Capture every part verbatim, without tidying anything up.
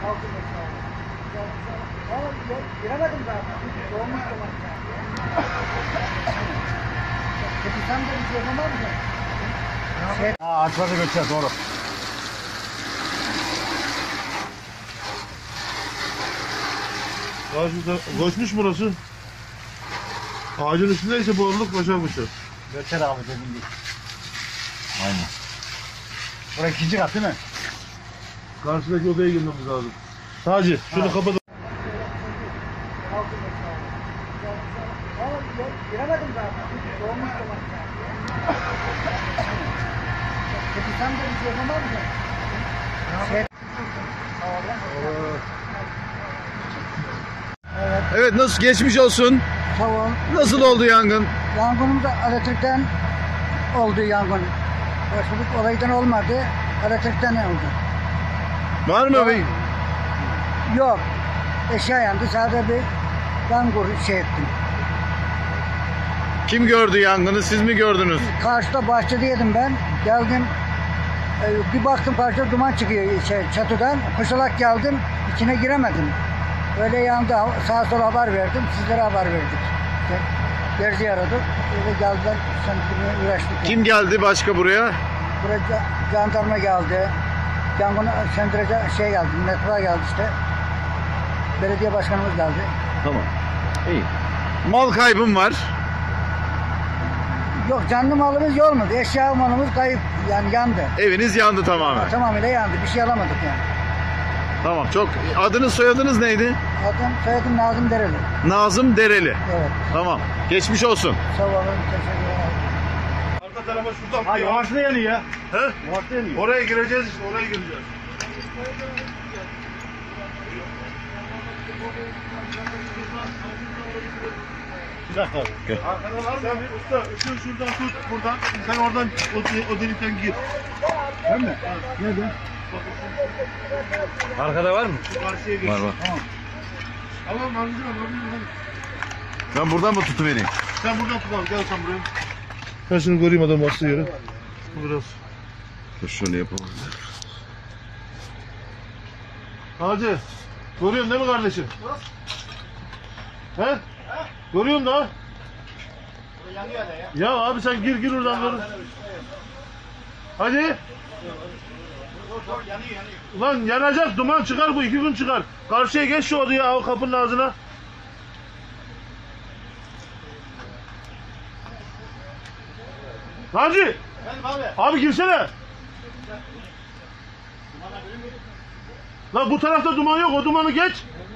Giremedim zaten. Doğmuş zaman. Peki sen de bir şey yapamaz mısın? Şey... Ha, açmadı göçer doğru. Koşmuş burası. Ağacın üstündeyse bu arılık başarmışlar. Göçer abi dedim değil. Aynen. Burası ikinci kat değil mi? Karşıdaki odaya girmemiz lazım. Taci şunu Ha. kapat. Giremedim zaten. Doğmuş zaman. Peki sen de bir şey yapamaz mısın? Şey... Evet. Evet, nasıl geçmiş olsun? Tamam. Nasıl oldu yangın? Yangınımız da elektrikten oldu yangın. Başka bir olaydan olmadı. Elektrikten oldu. Var mı bir? Yok. Eşya yandı. Sadece bir yangur şey ettim. Kim gördü yangını? Siz mi gördünüz? Karşıda bahçedeydim ben. Geldim. e, Bir baktım parça duman çıkıyor şey, çatıdan. Koşarak geldim. İçine giremedim. Öyle yandı. Sağa sola haber verdim. Sizlere haber verdik. İşte, Gerzi aradık. Öyle geldiler. Söndürmeye uğraştık. Kim geldi başka buraya? Buraya ca- jandarma geldi. Yangını söndürecek şey geldi. Metro geldi işte. Belediye başkanımız geldi. Tamam. İyi. Mal kaybım var. Yok, canlı malımız yok olmadı. Eşya malımız kayıp, yani yandı. Eviniz yandı tamamen. Tamamıyla yandı. Bir şey alamadık yani. Tamam, çok. Adınız soyadınız neydi? Adım soyadım Nazım Dereli. Nazım Dereli. Evet. Tamam. Geçmiş olsun. Sağ olun. Teşekkür ederim. Arka tarafa şuradan. Ha, yavaşla yanıyor ya. He? Yavaşla yanıyor. Oraya gireceğiz işte, oraya gireceğiz. Bir dakika abi. Arkadan al sen bir usta, ışığı şuradan tut, buradan. Sen oradan o, o delikten gir. Ben mi? Nerede? Arkada var mı? Şu karşıya geç. Var var. Tamam. Tamam, Nazlıcığım, Nazlıcığım. Ben buradan mı tutuvereyim? Sen buradan tut abi, gel sen buraya. Ben şunu göreyim adam bastığı yere. Bu biraz. Dur şöyle yapalım. Hacı, görüyorsun değil mi kardeşim? He? Görüyorsun da. Yanıyor da ya. Ya abi sen gir gir oradan dur. Hadi. Yanıyor yanıyor. Ulan yanacak, duman çıkar, bu iki gün çıkar. Karşıya geç şu odaya, o kapının ağzına. Hacı. Benim abi. Abi girsene. Lan bu tarafta duman yok, o dumanı geç.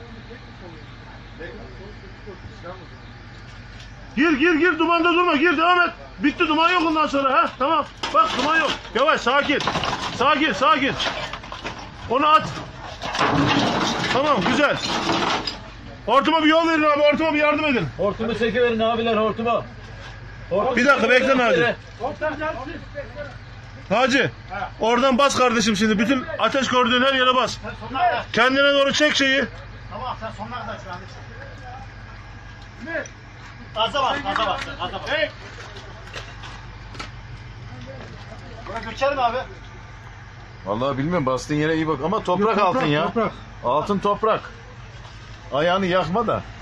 Gir gir gir, dumanda durma, gir, devam et. Bitti, duman yok ondan sonra, ha tamam. Bak, duman yok. Yavaş, sakin. Sakin sakin. Onu at. Tamam, güzel. Hortuma bir yol verin abi, hortuma bir yardım edin. Hortumu çekiverin abiler, hortumu. Hortumu Bir dakika, bekle Naci. Ortam gelsin. Hacı, oradan bas kardeşim şimdi. Bütün ateş gördüğün her yere bas. Sen sonuna kadar. Kendine doğru çek şeyi. Tamam, sen sonuna kadar şu anda. Ne? Gaza bas, gaza bas, gaza bas. Hey! Buraya göçer mi abi? Vallahi bilmiyorum, bastığın yere iyi bak ama toprak, Yok, toprak, altın ya. toprak. Altın toprak. Ayağını yakma da.